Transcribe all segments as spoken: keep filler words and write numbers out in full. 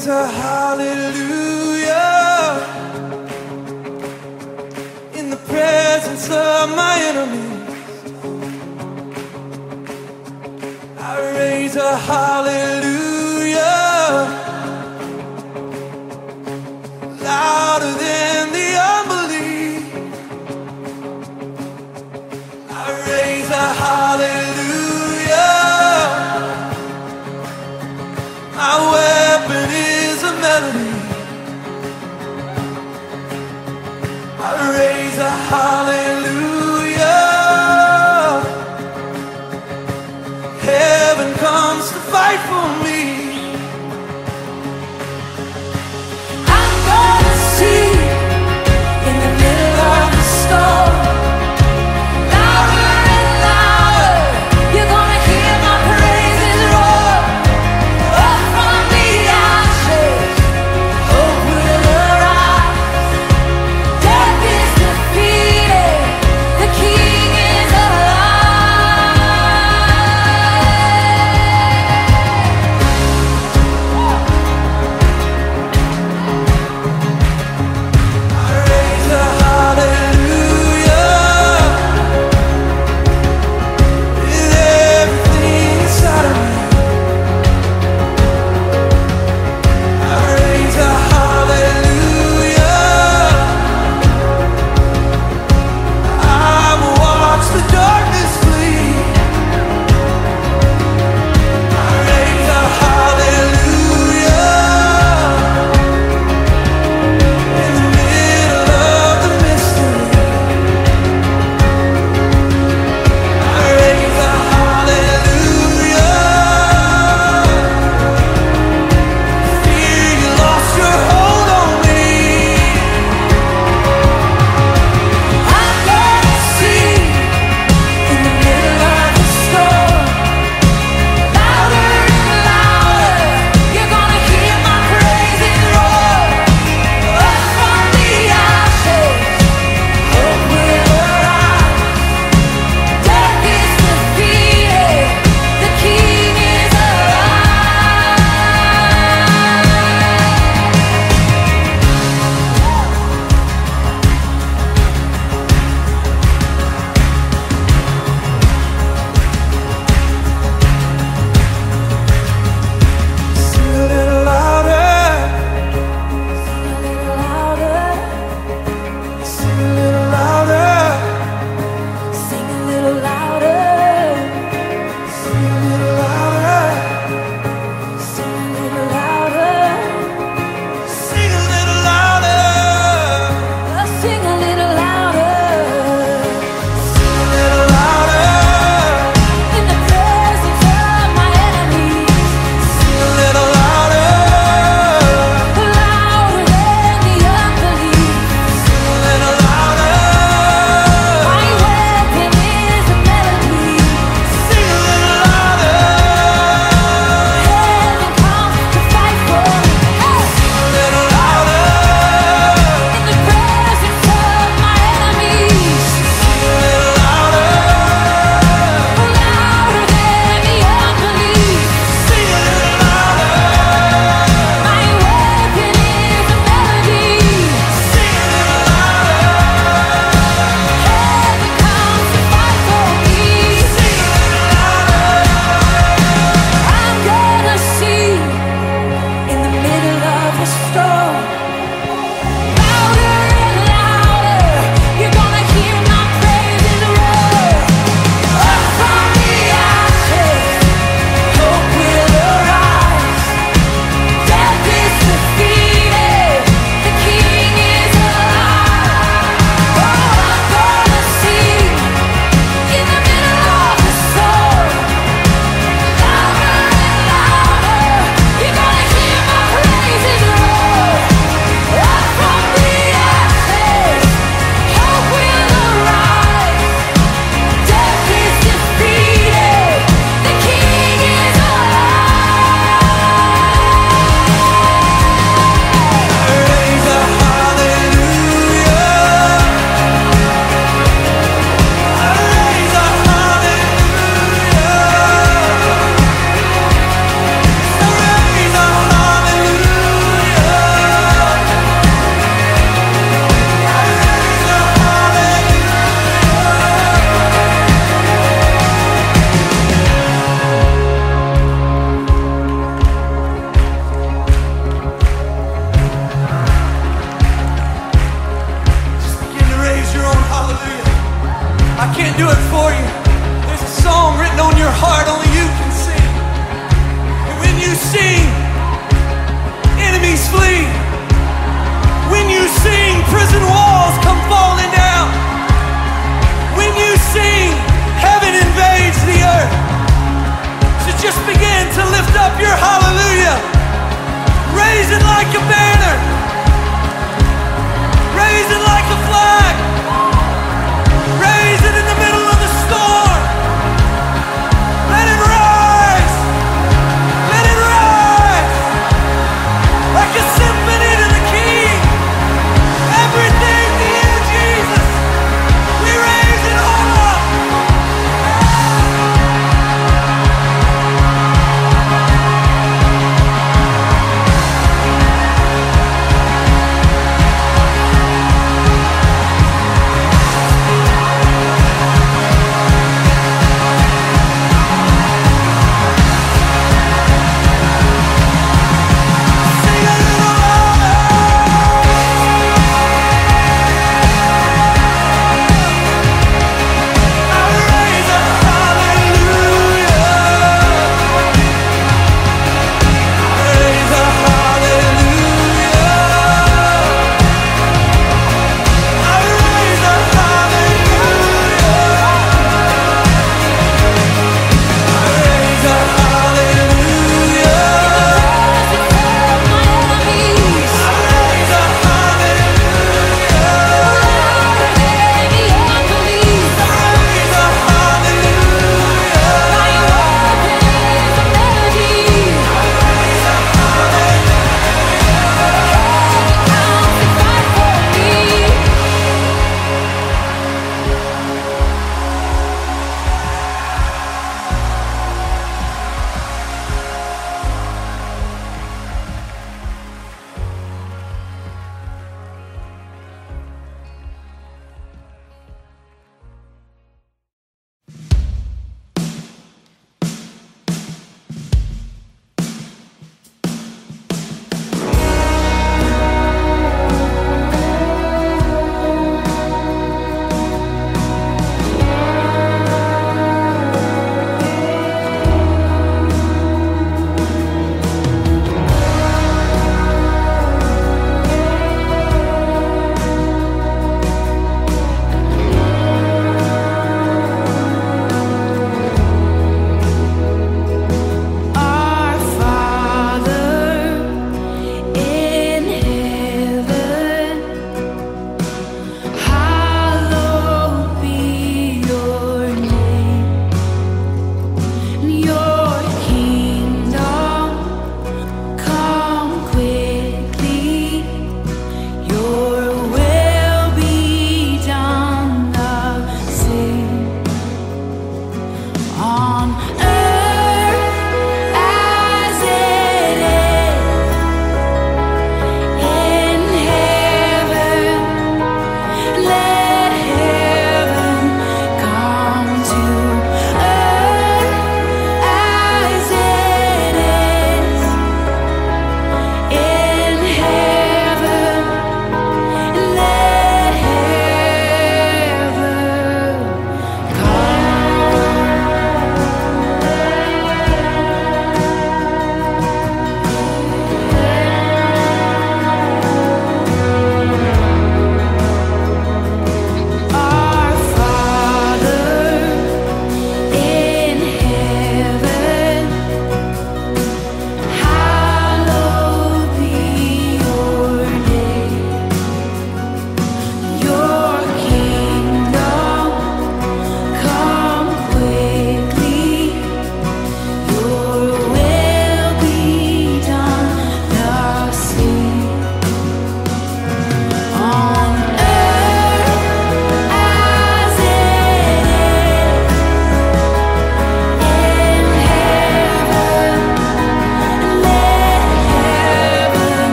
raise a hallelujah in the presence of my enemies. I raise a hallelujah louder than the unbelief. I raise a hallelujah. My weapon is a melody. I raise a hallelujah. Heaven comes to fight for me. I'm gonna see in the middle of the storm. Louder and louder, you're gonna hear my praises roar. Up from the ashes, hope will arise. Death is defeated.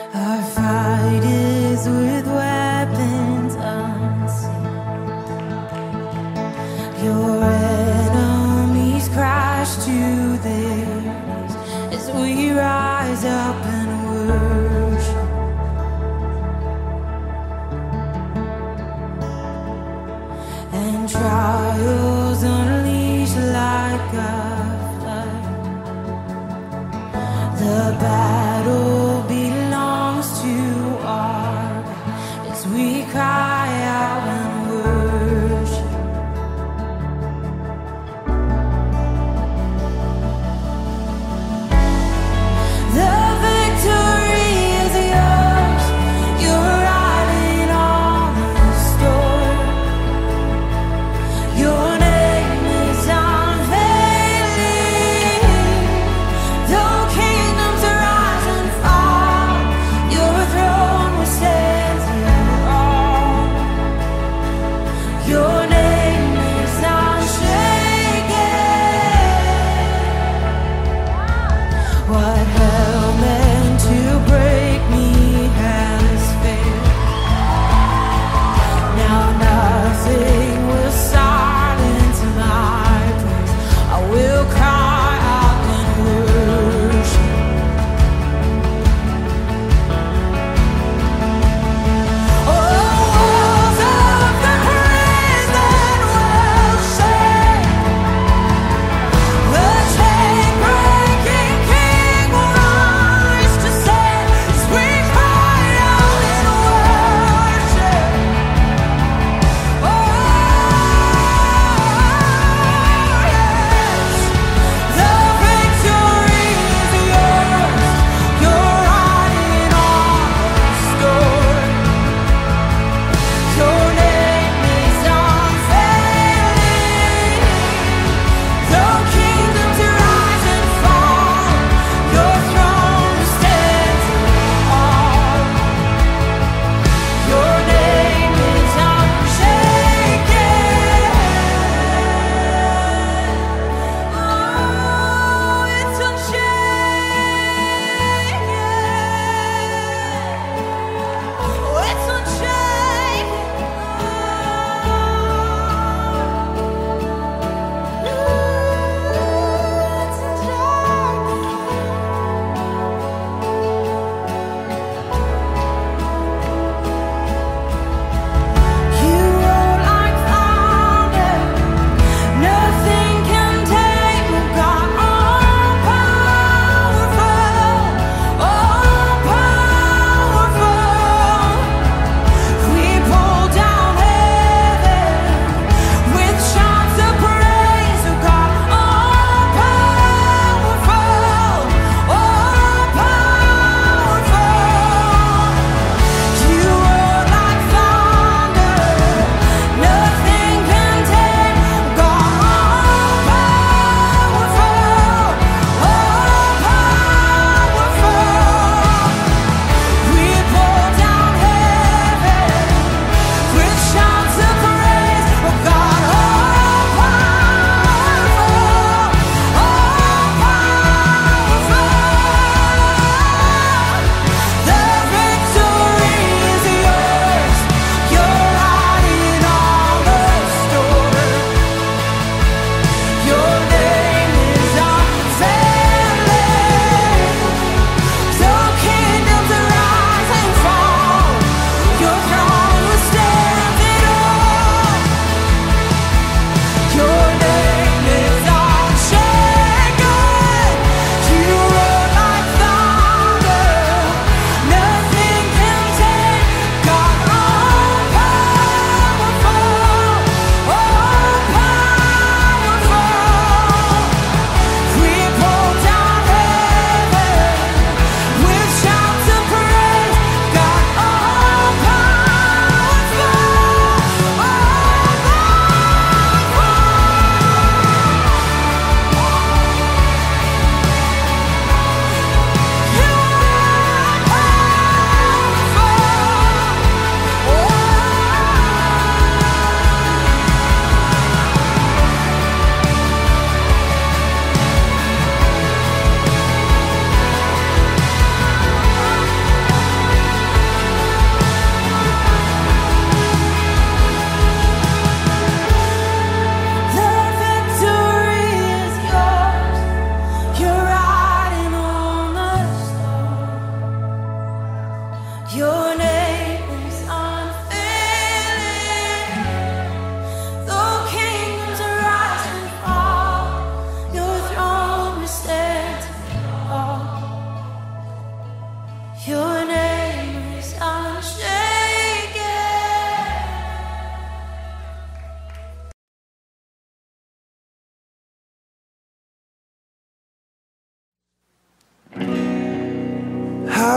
Our fight is with weapons unseen. Your enemies crash to their knees as we rise up and worship. And trials unleash like a flood. The battle belongs to our God.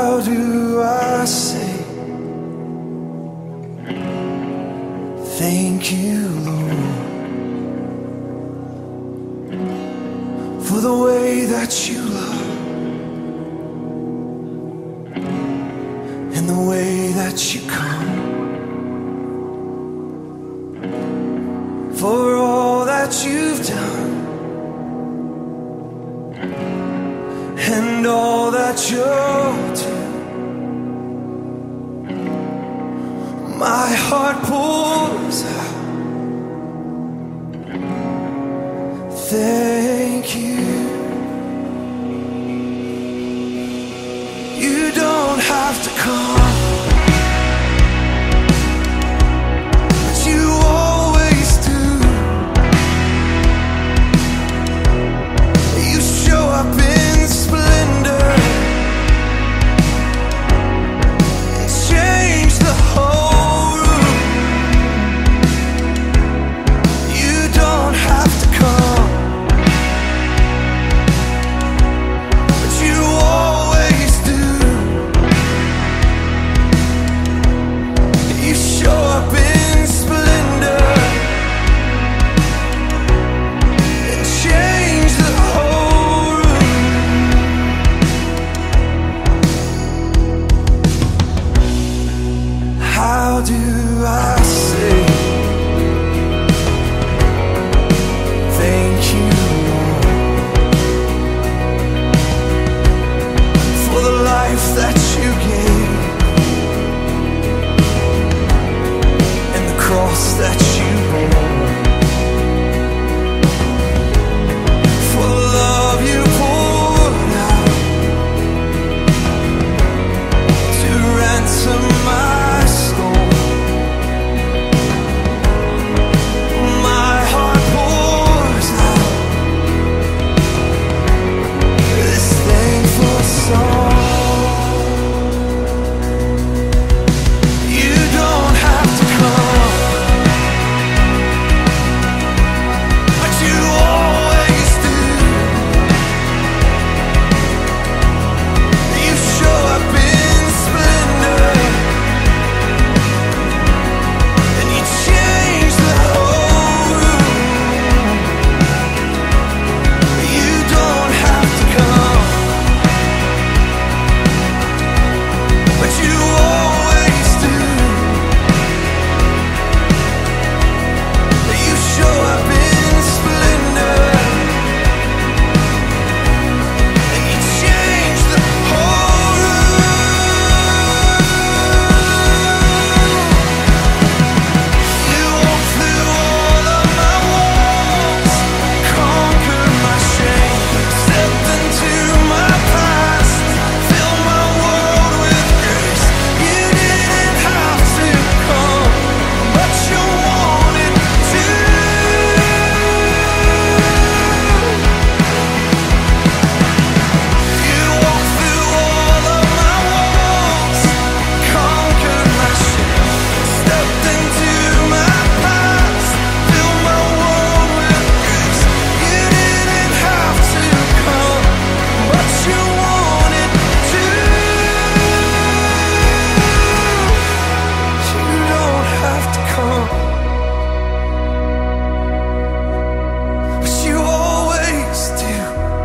How do I say thank you, Lord, for the way that you love and the way that you come, for all that you've done and all that you'll do. My heart pours out thank you. You don't have to come, but you always do. You show up in splendor and change the whole room. You don't have to come, but you always do. You show up in splendor and change the whole room. How do I say thank you, Lord, for the life that you gave and the cross that you bore, for the love you poured out to ransom my soul. My heart pours out this thankful song. You don't have to come, but you always do. You show up in splendor and you change the whole room. You don't have to come, but you always do. You show up in splendor and you change the whole room. You walk through all of my walls, conquered my shame, stepped into my past, filled my world with grace. You didn't have to come, but you wanted to. You walked through all of my walls, conquered my shame, stepped into my past, filled my world with grace. You didn't have to come, but you wanted to. You don't have to come, but you always do.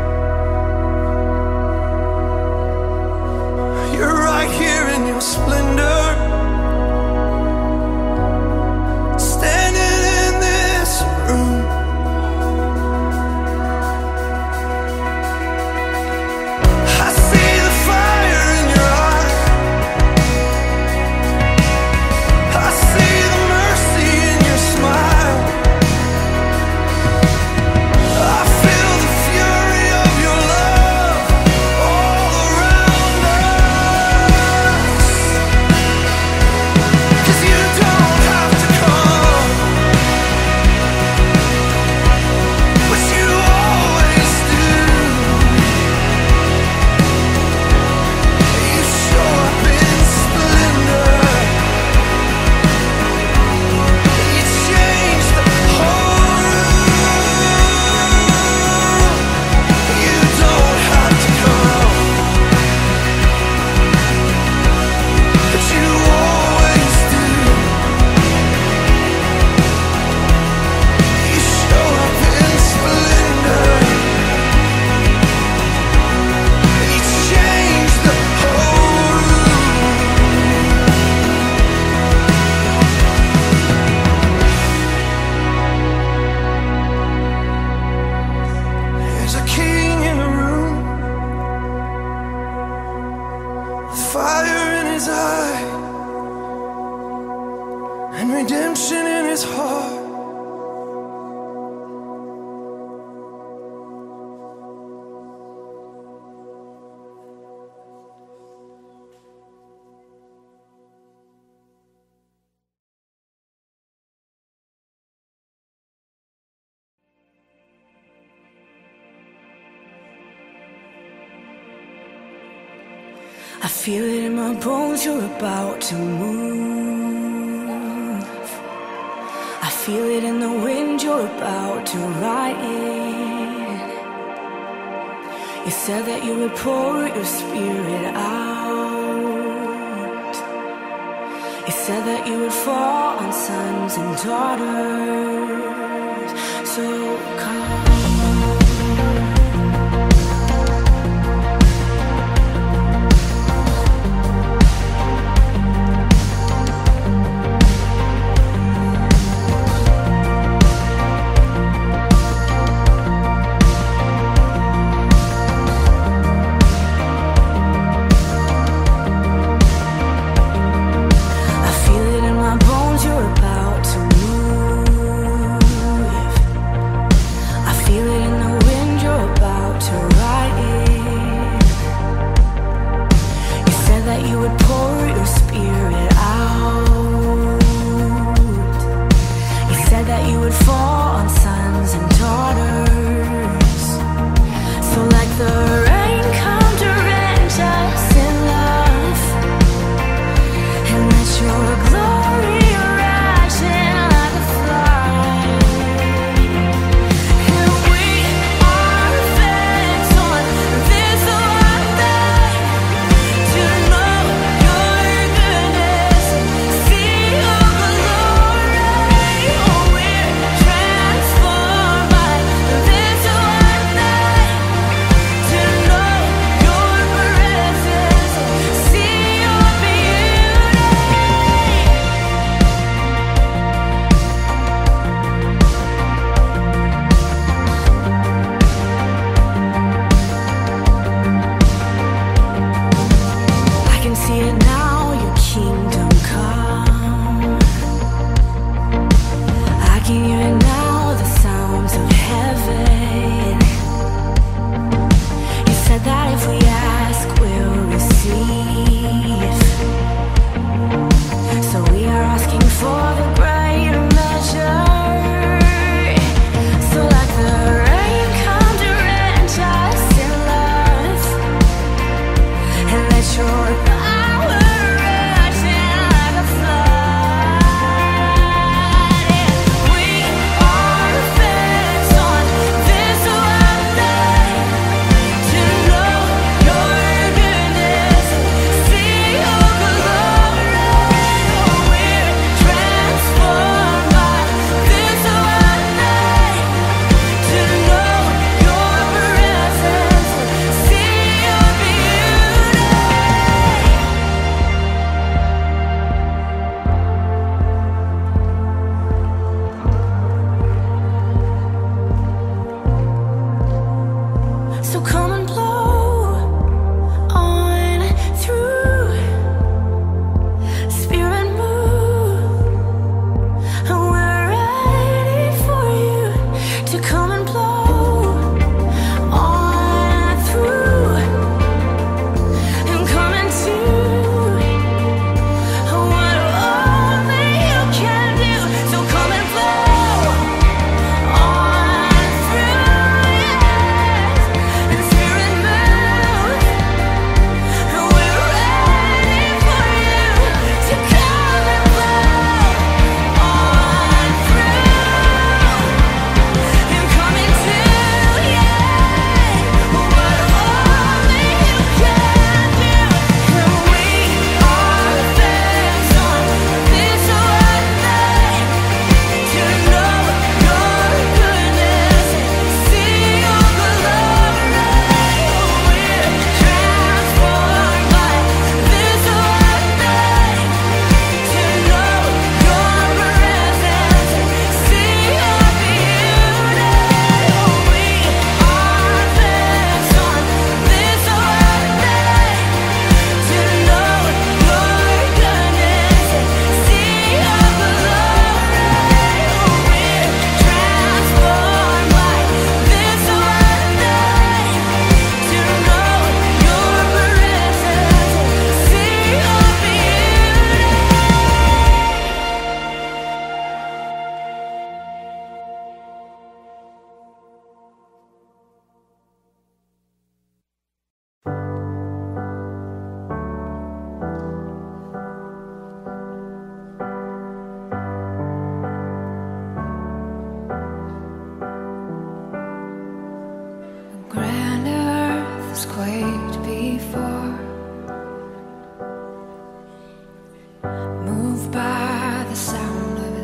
You're right here in your splendor, standing in this room. I see the fire in your eyes. I see the mercy in your smile. I feel the fury of your love all around us. his eye and redemption in his heart. I feel it in my bones, you're about to move. I feel it in the wind, you're about to ride in. You said that you would pour your spirit out. You said that you would fall on sons and daughters. So come. You're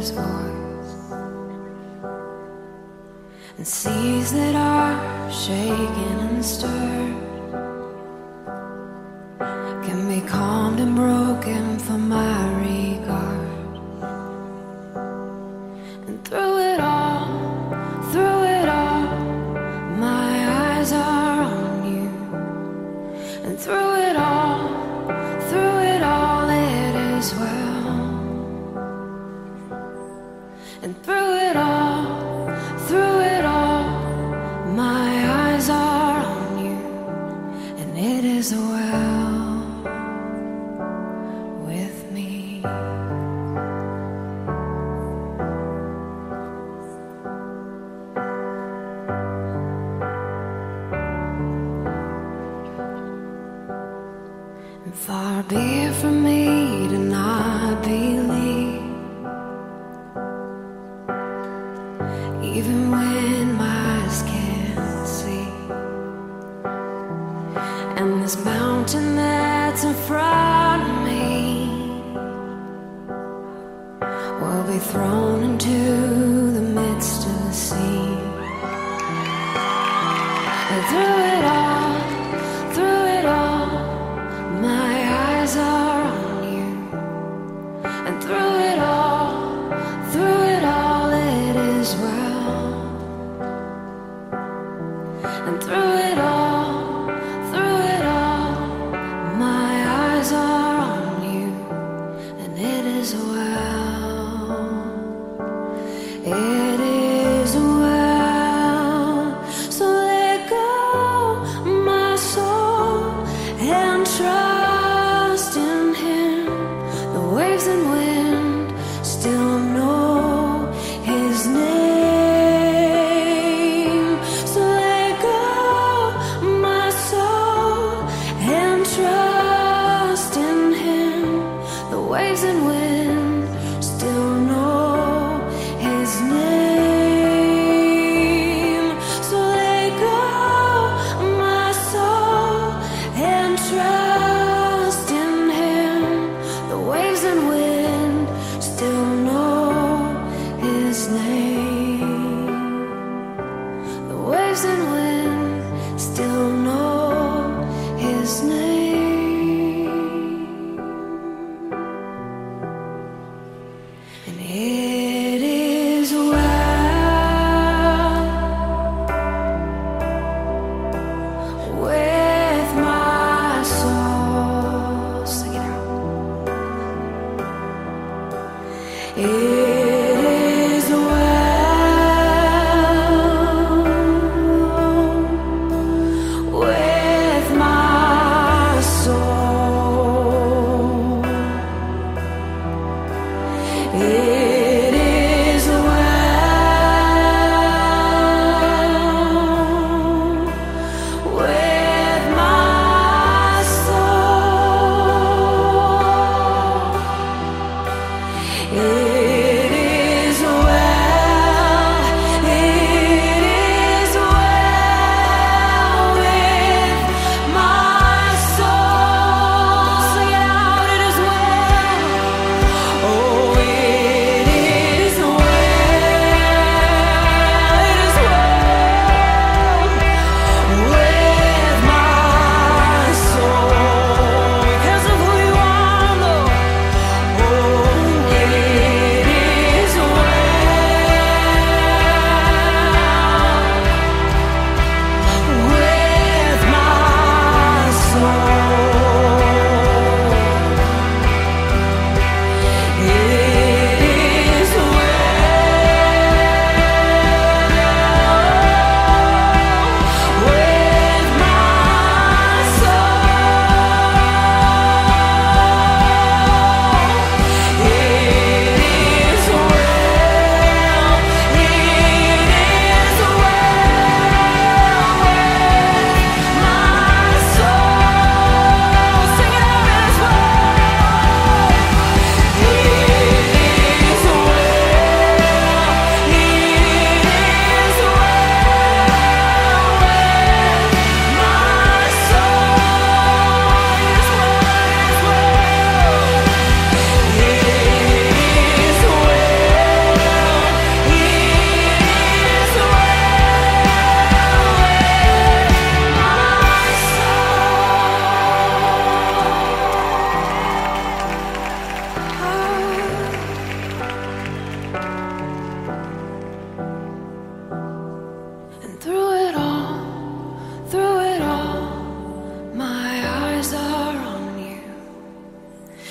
His voice, and seas that are shaken and stirred can be calmed and broken for my regard. And through it all, through it all, my eyes are on you. And through it all, through it all, it is well. And through it all, through it all, my eyes are on you, and it is well with me. And far be it from me to not believe, even when my eyes can't see. And this mountain that's in front of me will be thrown into the midst of the sea. And through it all, through it all, my eyes are on you. And through it all, through it all, it is well. And through it all, through it all, my eyes are on you, and it is well. It is well. So let go, my soul, and trust in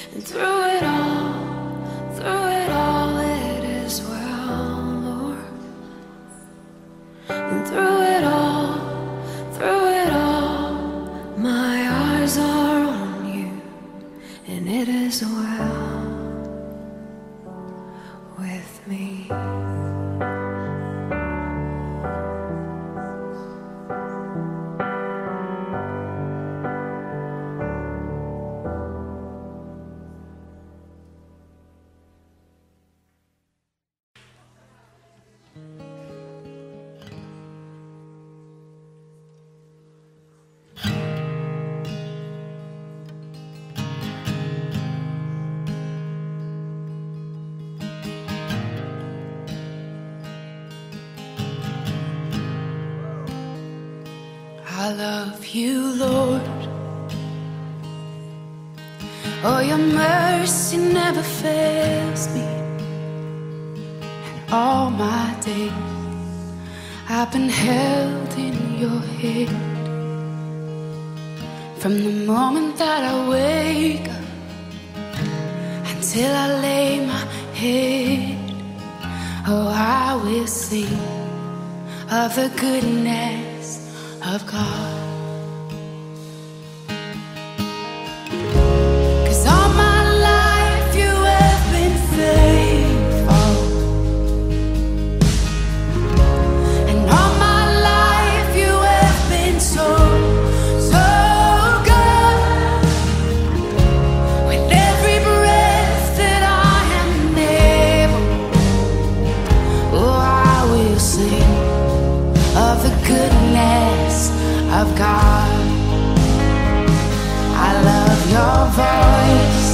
And through it all, through it all, it is well, Lord. And through it all, through it all, my eyes are on you, and it is well with me. I love you, Lord. Oh, your mercy never fails me. And all my days I've been held in your hand. From the moment that I wake up until I lay my head, oh, I will sing of the goodness of God. 'Cause all my life you have been faithful, and all my life you have been so, so good. With every breath that I am able, oh, I will sing of the goodness of God. I love your voice.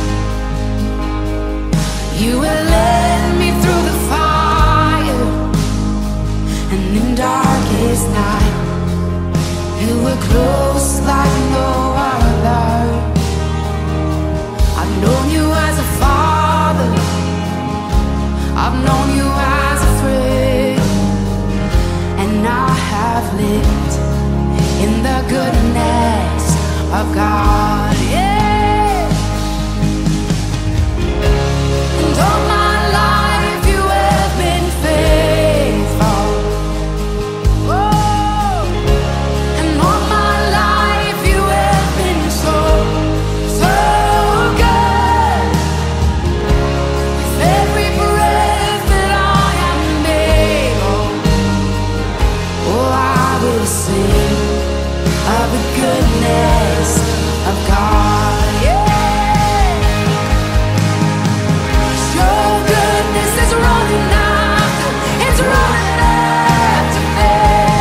You will lead me through the fire, and in darkest night you were close like no other. I've known you as a father, I've known you as a friend, and I have lived in the goodness of God, yeah. And all my life you have been faithful. Oh, and all my life you have been so, so good. With every breath that I am able, oh, I will sing of the goodness of God, yeah. Your goodness is running after, it's running after me.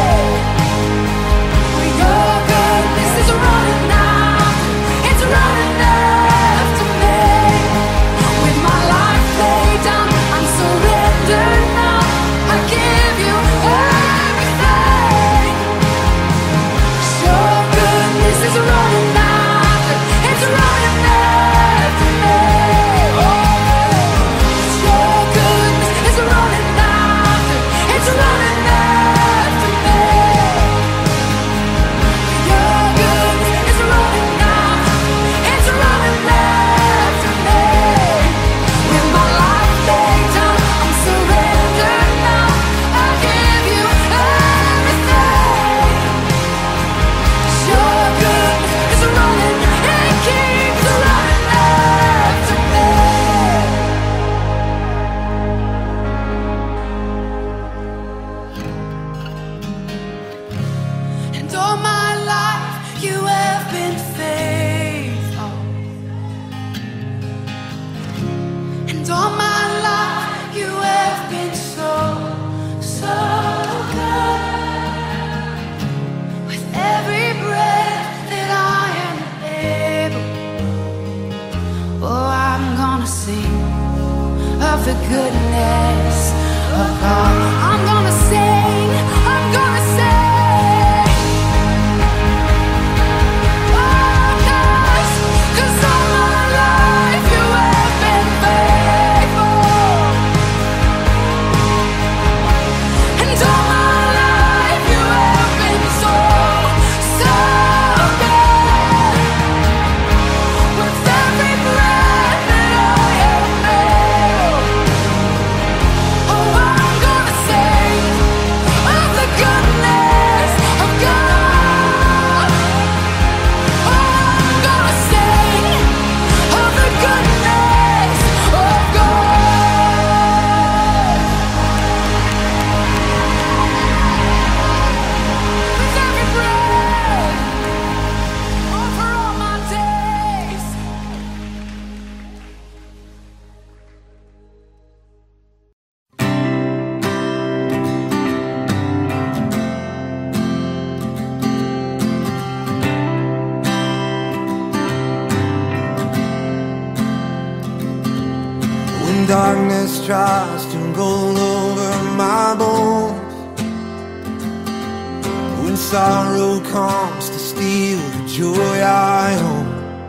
Your goodness is running after, it's running after me. With my life laid down, I'm surrendered now. I give you everything. Your goodness is running after, it's running after me. Oh, your goodness is running after, it's running after me. Your goodness is running after, it's running after me. With my life laid down, I'm surrendered now. I give you everything. Your goodness is running, it keeps running after me. And all my life you have been faithful, and all my life you have been so, so good. With every breath that I am able, oh, I'm gonna sing of the goodness of God. I'm gonna sing, I'm gonna sing. Oh, 'cause, 'cause all my life you have been faithful, and all my life you have been so, so good. With every breath darkness tries to roll over my bones, when sorrow comes to steal the joy I own,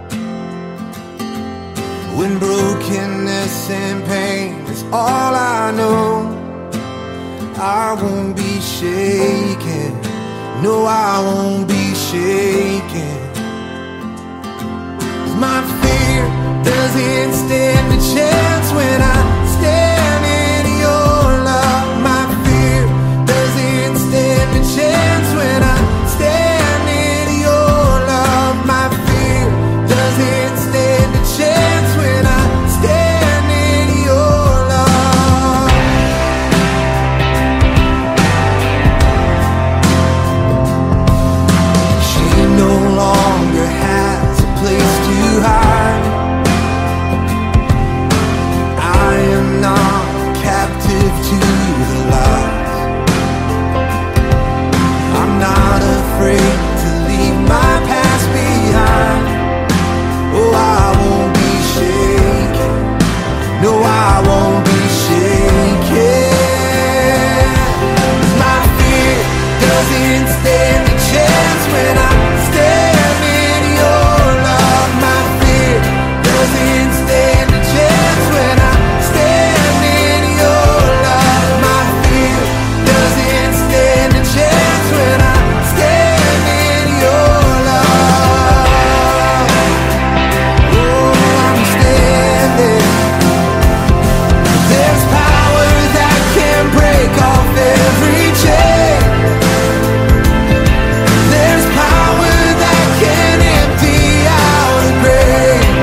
when brokenness and pain is all I know, I won't be shaken. No, I won't be shaken. My fear doesn't stand a chance when I stand in your love. My fear doesn't stand a chance when I stand in your love. My fear doesn't stand a chance when I stand in your love. She no longer has a place to hide. I am not captive to the lies. I'm not afraid to leave my past behind. Oh, I won't be shaken. No, I won't be shaken. My fear doesn't stand a chance when I stand in your love. My fear doesn't stand a chance when I stand in your love. My fear doesn't stand a chance when I stand in your love. Oh, I'm standing. There's power that can break off every chain. There's power that can empty out a grave.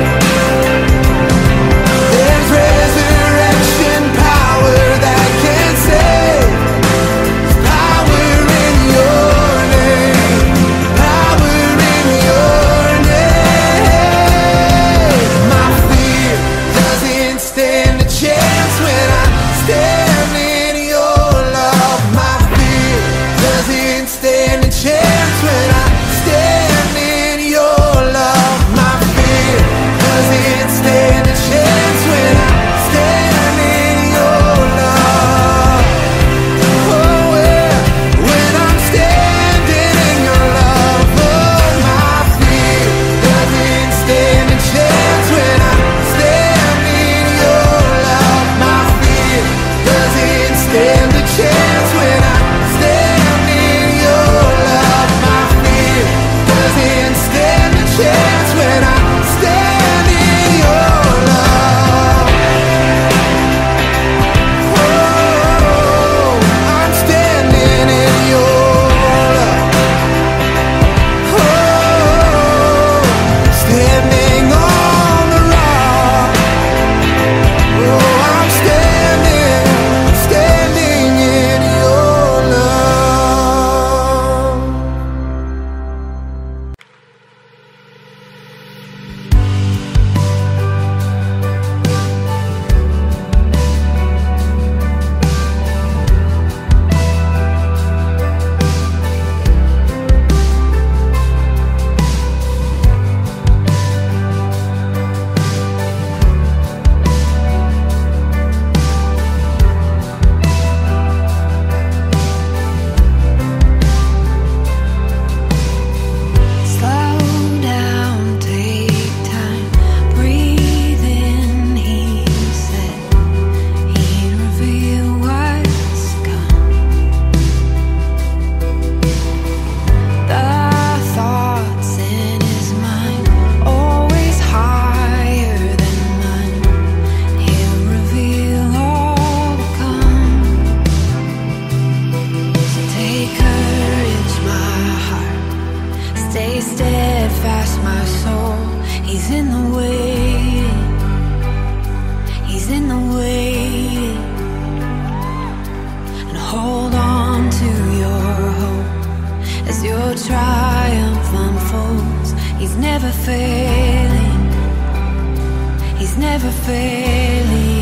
There's resurrection power that can save. There's power in your name. Power in your name. My fear doesn't stand a chance when I stand in your love. My fear doesn't stand a chance when I stand in your love. My fear doesn't stand a chance when I stand in your love. Oh, yeah, when I'm standing in your love. Oh, my fear doesn't stand a chance when I stand in your love. My fear doesn't stand a chance when I stand in your love. My fear doesn't stand a chance when I stand in your love. Oh, I'm standing in your love. Oh, standing on the rock. Oh, I'm standing, standing in your love. Slow down, take time, breathe in. He said he'd reveal what's come. The thoughts in his mind, always higher than mine. He'll reveal all to come. So take courage, my heart. Stay steadfast, my soul. He's in the way. He's in the way. And hold on to your hope as your triumph unfolds. He's never failing. He's never failing.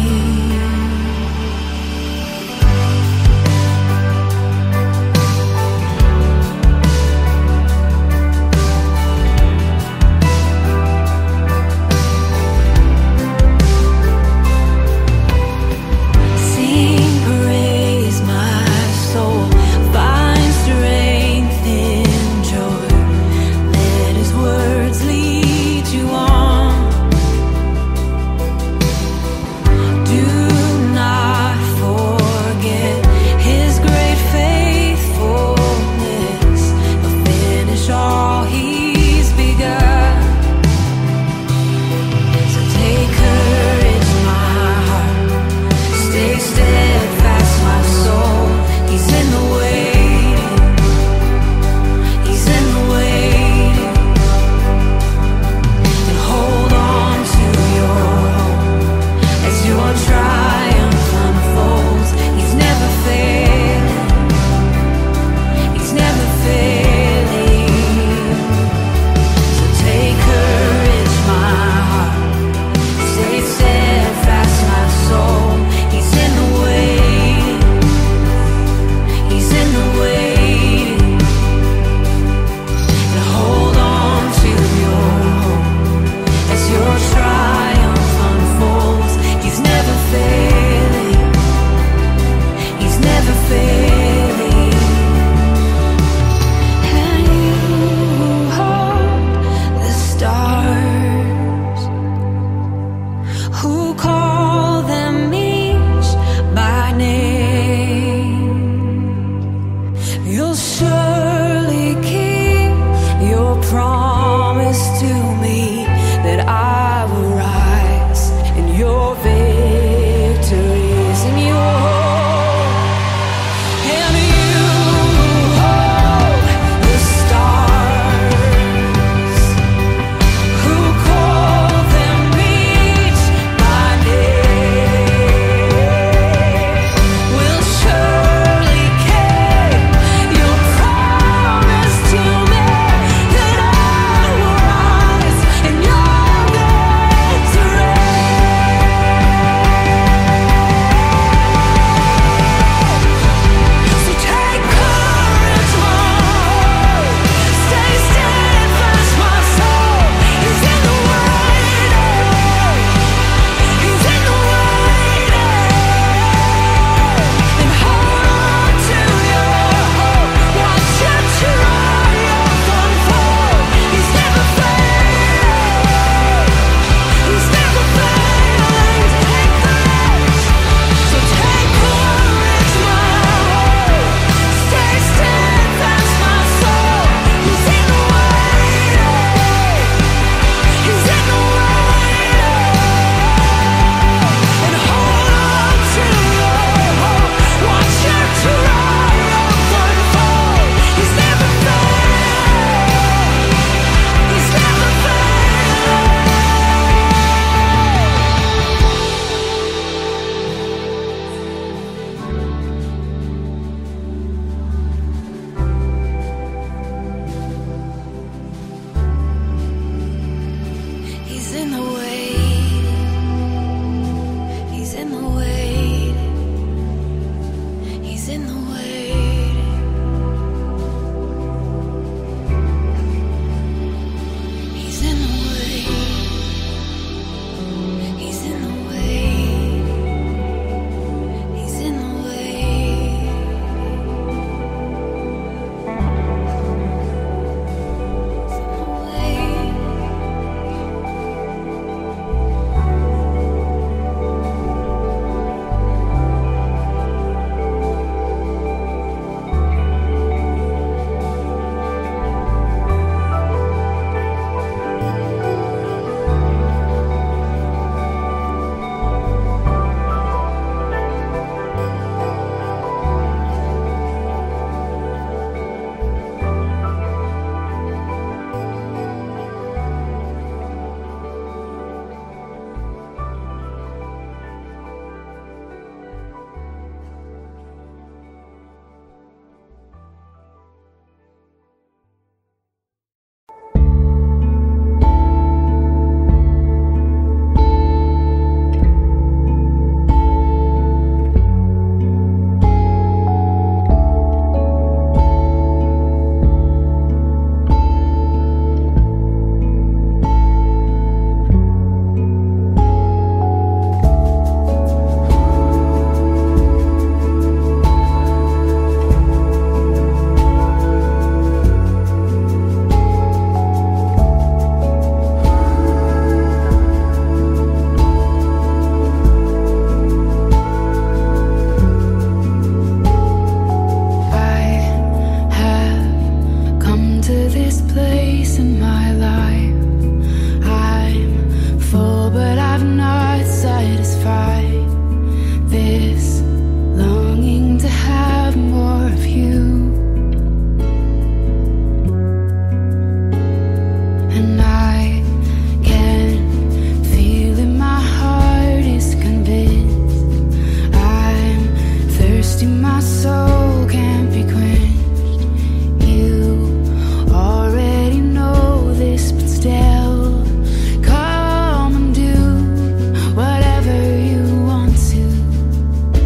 have not satisfied this longing to have more of you. And I can feel in my heart is convinced I'm thirsty, my soul can't be quenched. You already know this, but still come and do whatever you want to.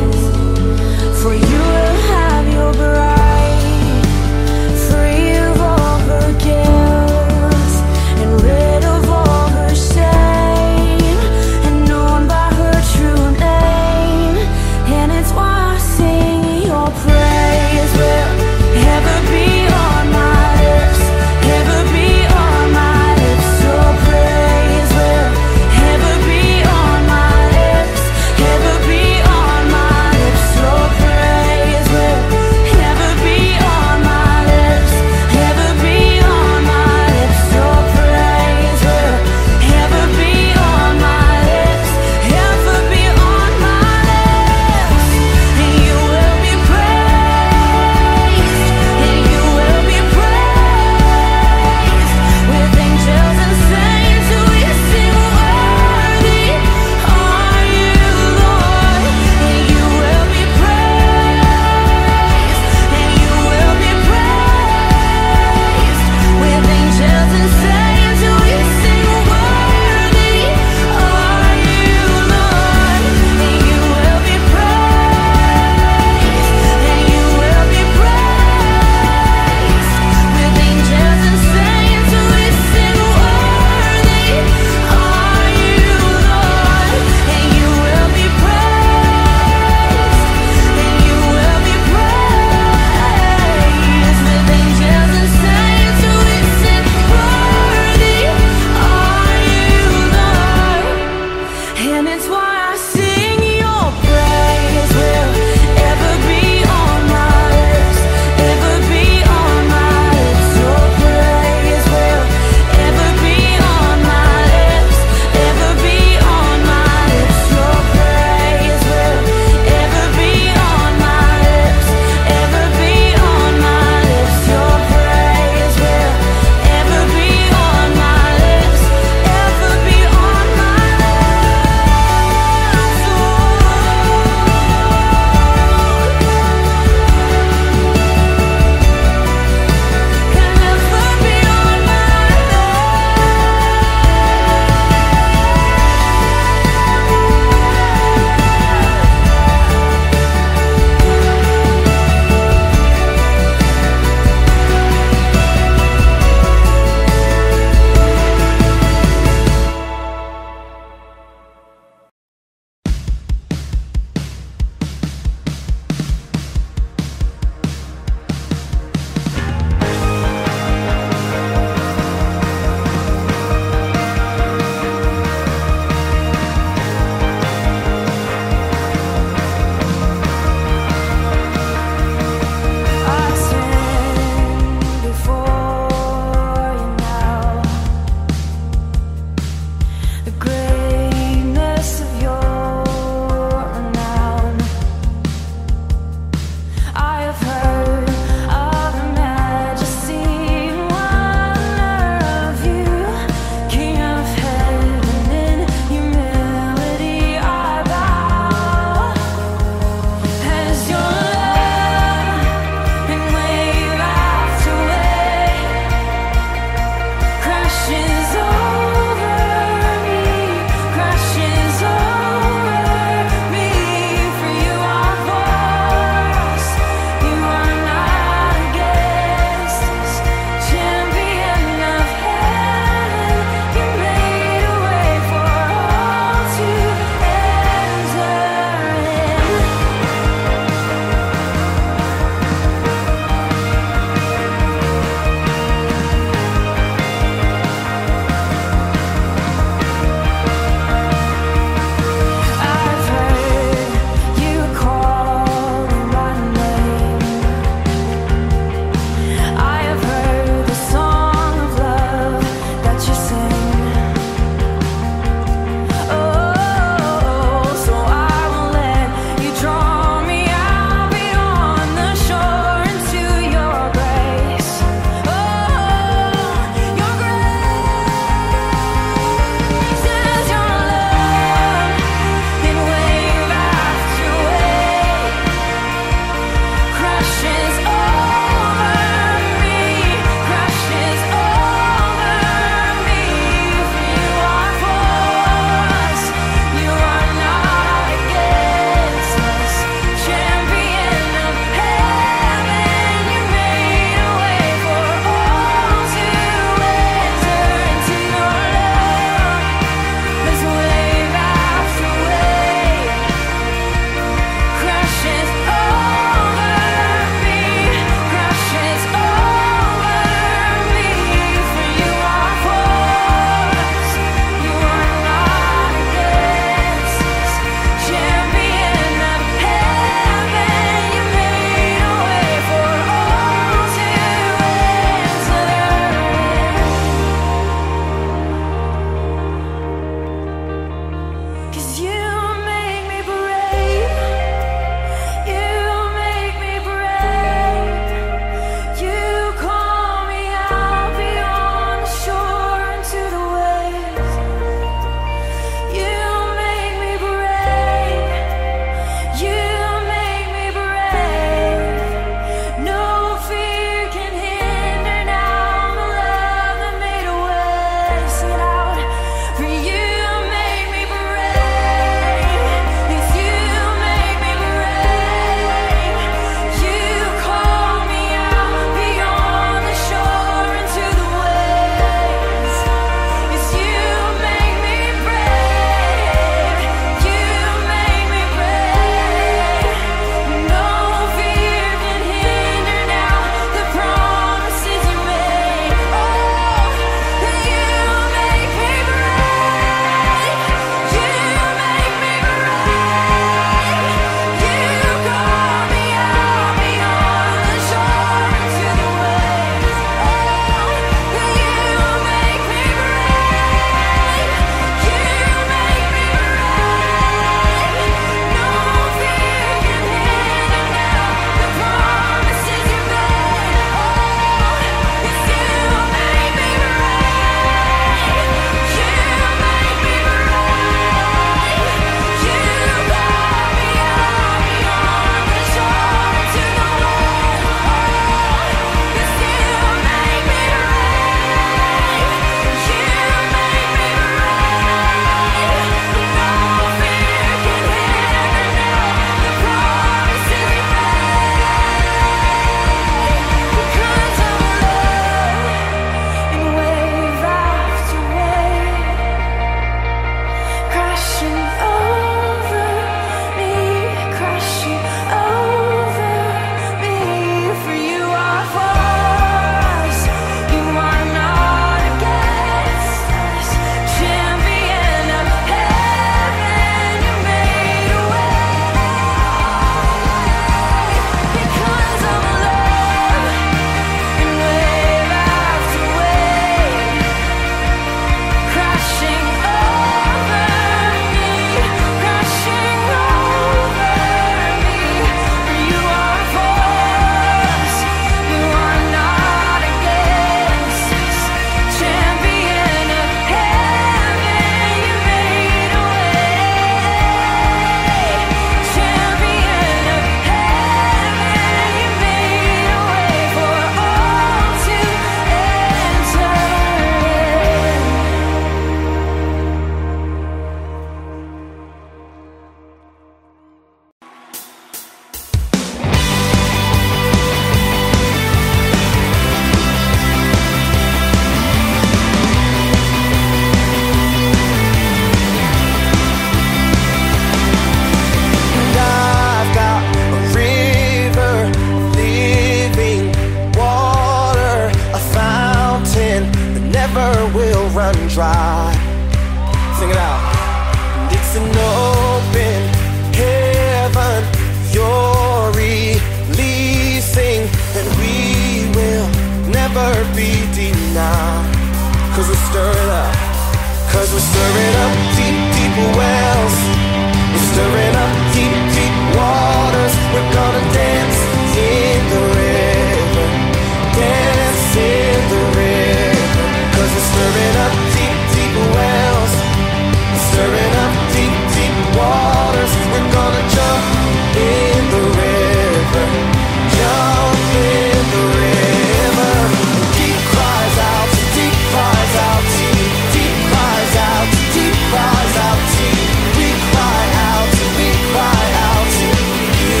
run dry. Sing it out. And it's an open heaven you're releasing, and we will never be denied. Cause we're stirring up, cause we're stirring up deep, deep wells. We're stirring up deep, deep waters. We're gonna dance in the river, dance in the river. Cause we're stirring up deep, deep wells. We're stirring up deep, deep waters. We're gonna jump in the river, jump in the river. Deep cries out, deep cries out, deep, deep cries out, deep cries out, deep. We cry out, we cry out to you,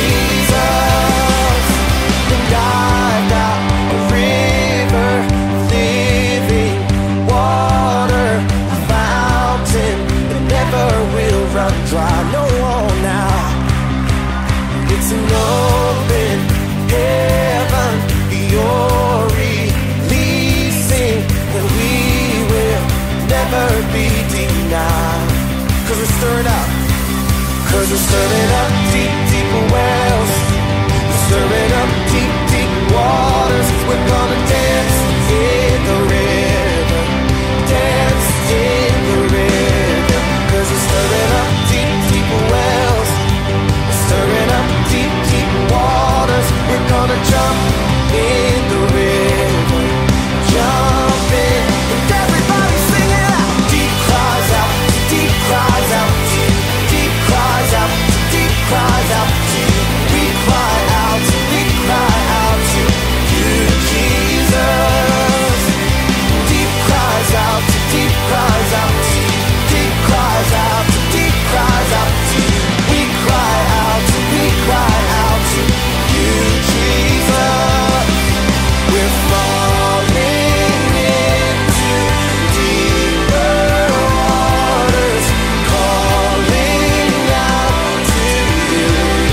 Jesus. And I've got a river, living water, a fountain that never will run dry. No more now. It's an open heaven you're releasing, and we will never be denied. Cause we're stirring up, cause we're stirring up deep, deep wells. We're stirring up deep, deep waters. We're gonna dance in the river, dance in the river. Cause we're stirring up deep, deep wells. We're stirring up deep, deep waters. We're gonna jump in the river, jump in. And everybody sing it out. Deep cries out, deep cries out, deep, deep cries out, deep cries out, deep. We cry out, we cry out to you, Jesus. Deep cries out, deep cries out, deep, deep cries out, deep cries out, deep. We cry out, we cry out to you, Jesus. We're falling into deeper waters, calling out to you.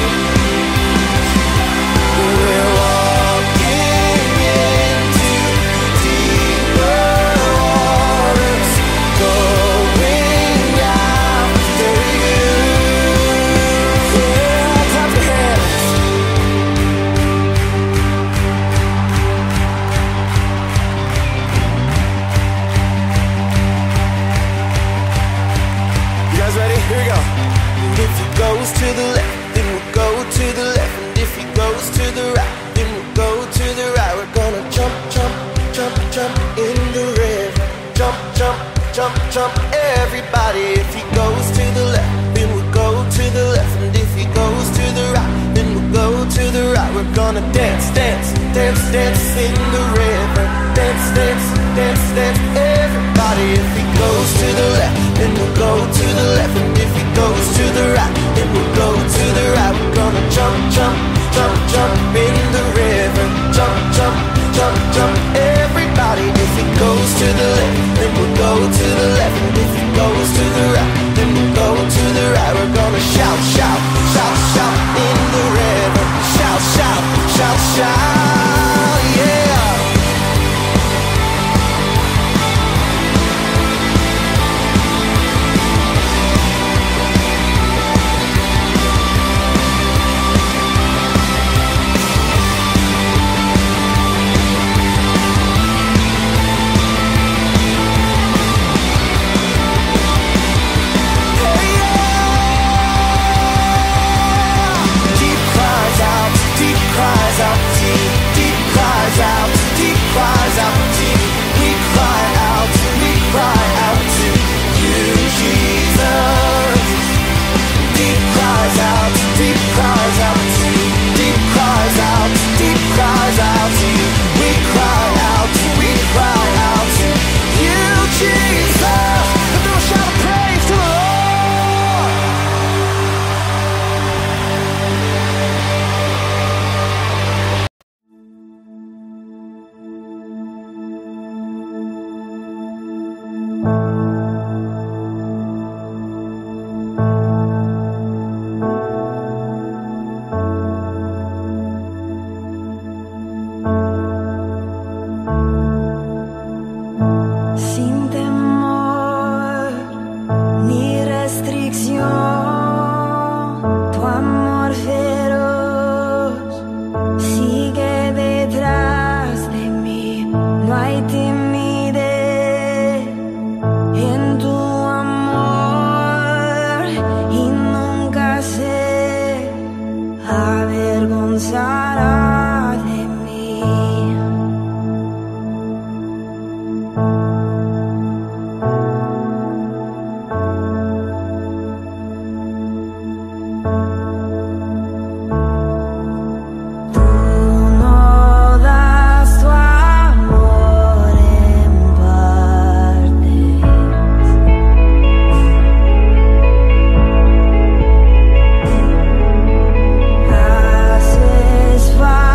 We're walking into deeper waters, going after you. Yeah, clap your hands. You guys ready? Here we go. And if he goes to the left, then we'll go to the left. And if he goes to the right, then we'll go to the right. We're gonna jump, jump, jump, jump in the river. Jump, jump, jump, jump, everybody. If he goes to the left, then we'll go to the left. And if he goes to the right, then we'll go to the right. We're gonna dance, dance, dance, dance in the river. Dance, dance, dance, dance, everybody. If he goes to the left, then we'll go to the left. And if he goes to the right, then we'll go to the right. We're gonna jump, jump, jump, jump in the river. Jump, jump, jump, jump, everybody. If he goes to the left, then we'll go to the left. And if he goes to the right, then we'll go to the right. We're gonna shout, shout, shout, shout in the river. Shout, shout, shout, shout, yeah. Deep cries out, deep cries out, deep, deep cries out, deep cries out, deep. We cry out, we cry out to you, Jesus. Deep cries out, deep cries out, deep, deep cries out, deep cries out to you. We cry out, we cry out to you, Jesus. And do a shout of praise to the Lord. sarà de mí. Haces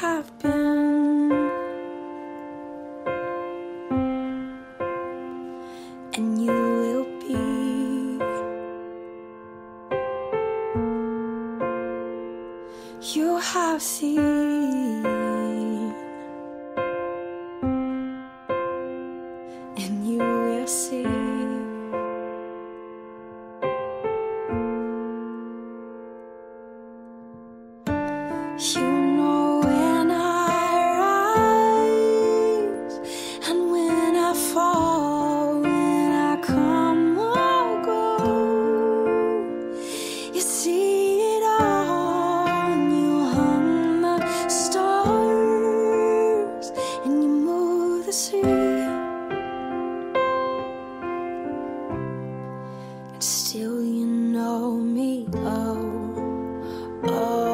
have been, and you will be. You have seen, and you will see. You know when I rise and when I fall, when I come or go. You see it all, and you hung the stars, and you move the sea. And still you know me, oh, oh.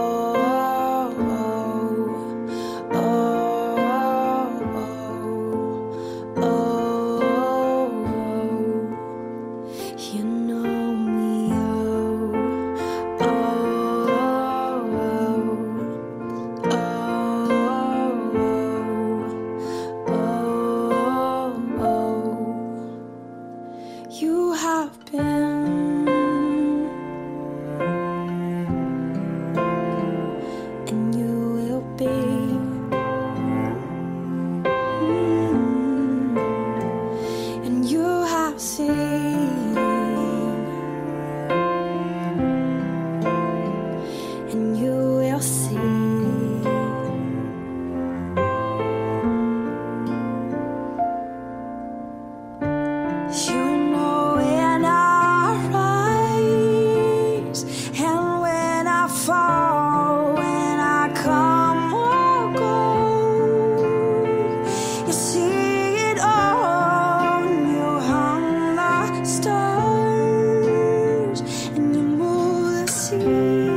You have been, and you will be. Mm. And you have seen, and you will see. You know when I rise and when I fall, when I come or go. You see it all, and you hung the stars, and you move the sea.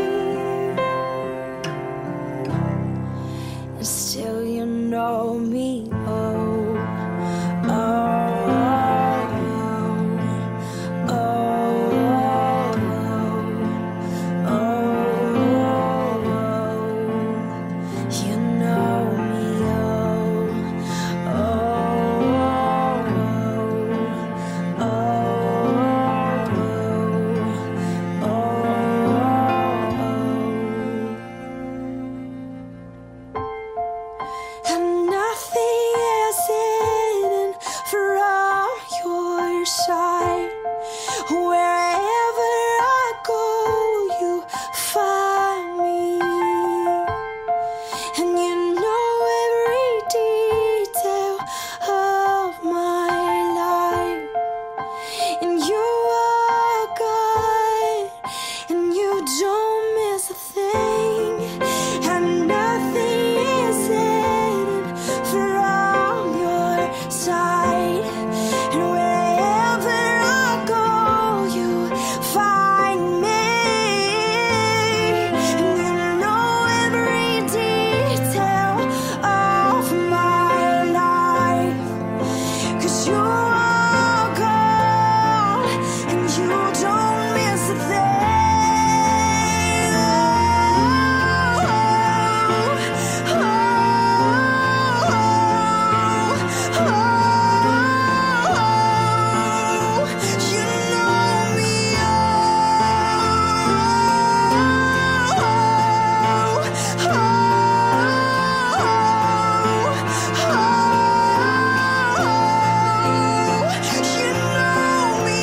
And still you know me, oh, oh. And nothing is hidden from your sight. Wherever I go, you find me. And you know every detail of my life. And you are God, and you don't miss a thing. And nothing is hidden from your sight. And wherever I go, you find me. And you know every detail of my life. 'Cause you are God, and you don't miss a thing. Oh, oh, oh, oh, you know me, oh, oh, you know me,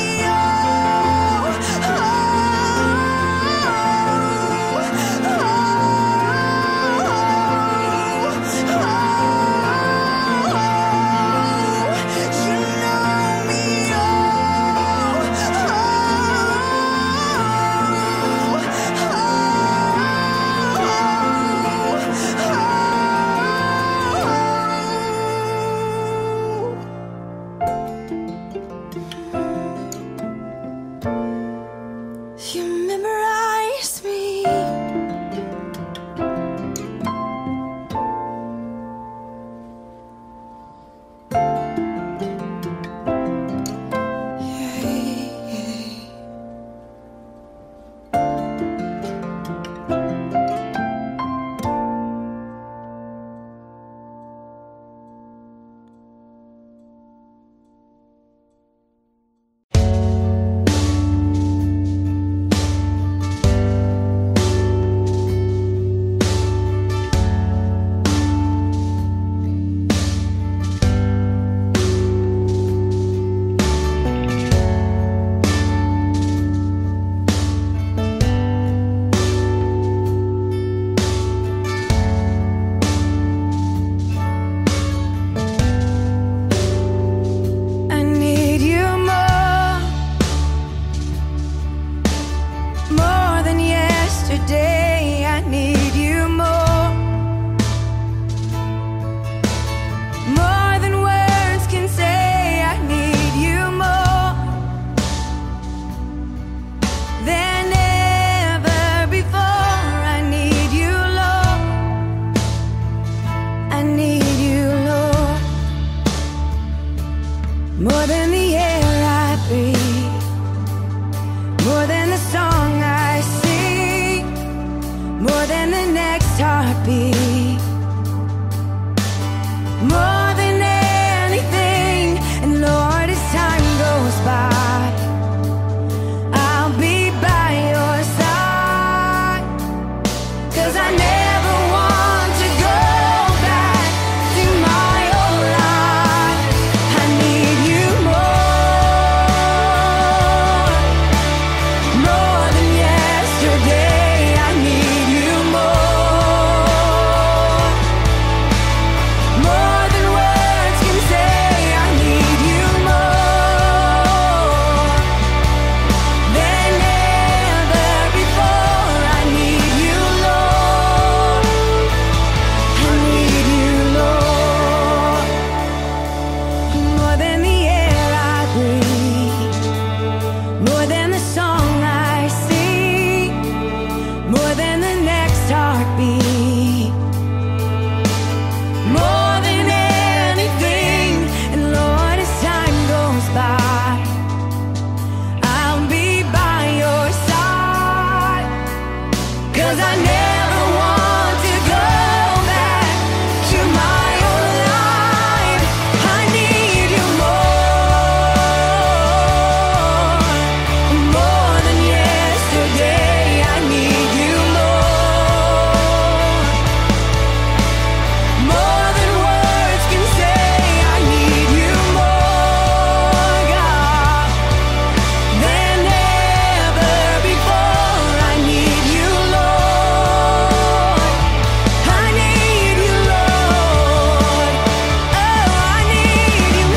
you memorize me. more than the song I sing, more than the next heartbeat, more than anything. And Lord, as time goes by, I'll be by your side, 'cause I never want to go back to my old life. I need you more, more than yesterday. I need you more, more than words can say. I need you more than ever before. I need you, Lord. I need you, Lord, more than the air I breathe, more than the song I sing, more than the next heartbeat, more than anything. And Lord, as time goes by, I'll be by your side, 'cause I never want to go back to my old life. I need you more, more than yesterday. I need you more, more than words can say. I need you more, God, than ever before. I need you, Lord. I need you, Lord. Oh, I need you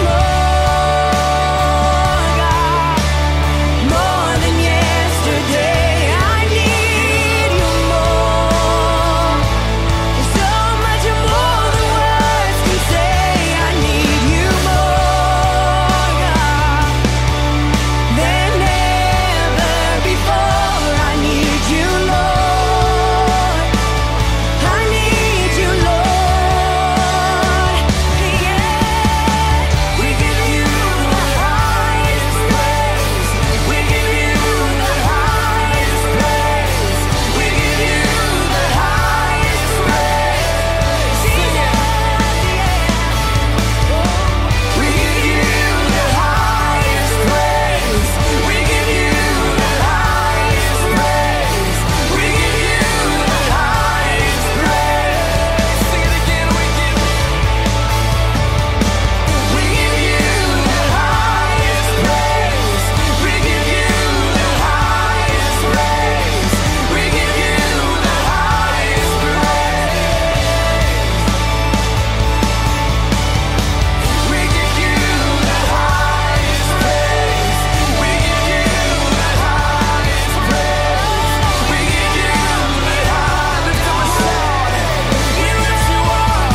more, God, more than yesterday. I need you more, so much more than words can say. I need you more, God, than ever before. I need you, Lord. I need you, Lord. Yeah, we give you the highest praise. We give you the highest praise. We give you the highest praise. Sing it, yeah. We give you the highest praise. We give you the highest praise. We give you the highest praise. Sing it again. We give we give you the highest praise. We give you the highest praise. We give you the highest praise. We give you the highest praise. We give you the highest praise. We give you the highest. Lift up a shout. We lift you up.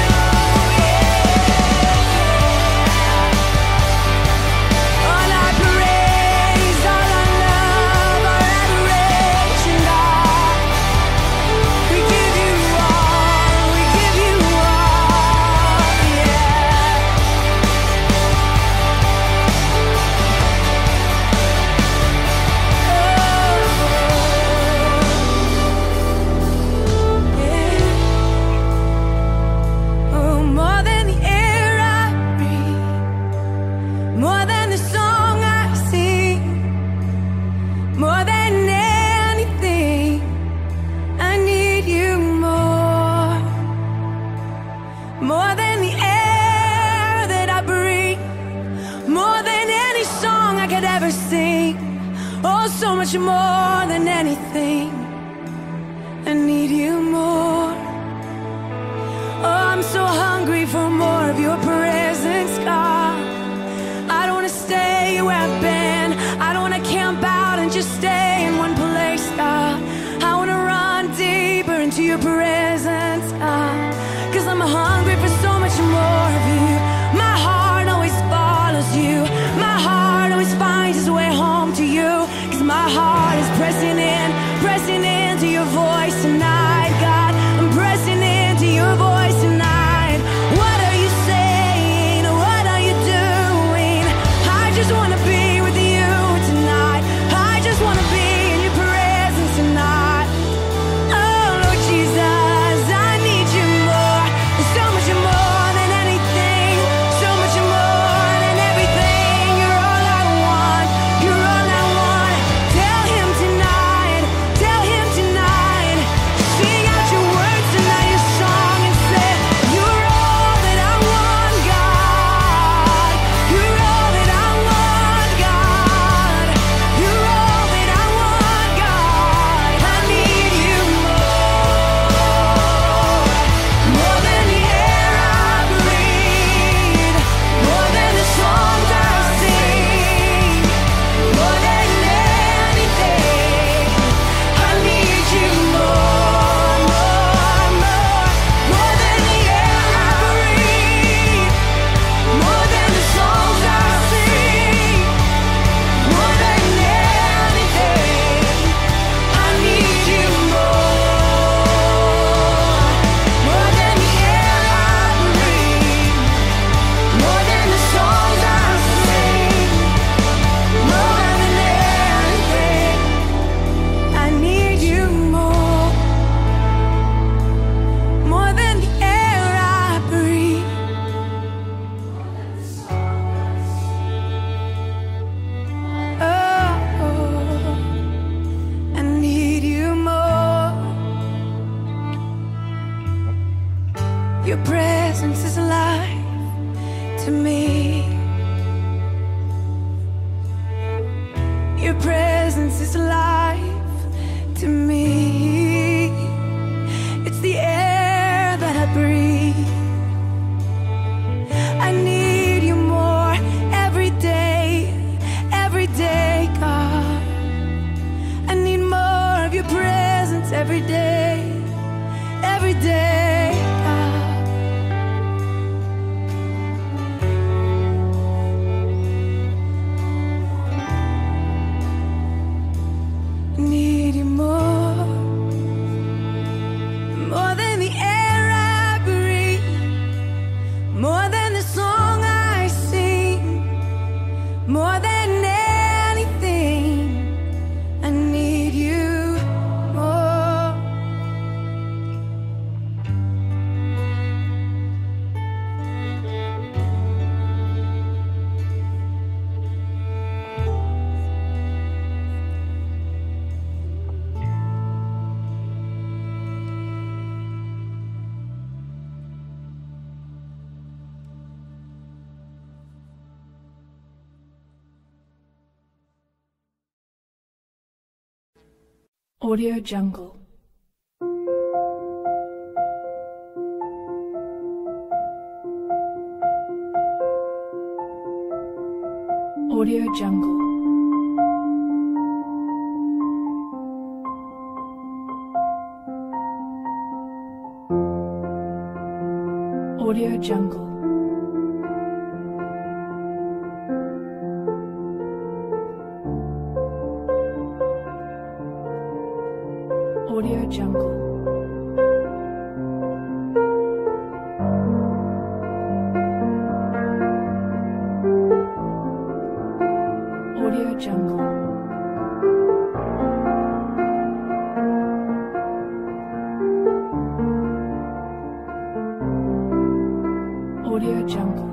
All our praise, all our love, our adoration, God. We give you all, we give you all, yeah. Oh, more than the air I breathe, more than the song I sing, more than anything. I need you more, more than the air that I breathe, more than any song I could ever sing. Oh, so much more than anything. I need you more. Oh, I'm so hungry for more of your presence, God. I don't want to stay where I've been. I don't want to camp out and just stay in one place, God. I want to run deeper into your presence, God, 'cause I'm hungry for so much more of you. My heart always follows you. My heart always finds its way home to you, 'cause my heart is pressing in, pressing into your voice tonight, God. I'm pressing into your voice tonight. What are you saying? What are you doing? I just want to be with you tonight. I just want presence is life to me. Your presence is life to me. It's the air that I breathe. I need you more every day, every day, God. I need more of your presence every day, every day, God. I need you more, more than the air I breathe, more than the song I sing, more than anything. I need you more. Audio Jungle. Audio Jungle. Audio Jungle. Audio Jungle. Audio Jungle. Audio Jungle.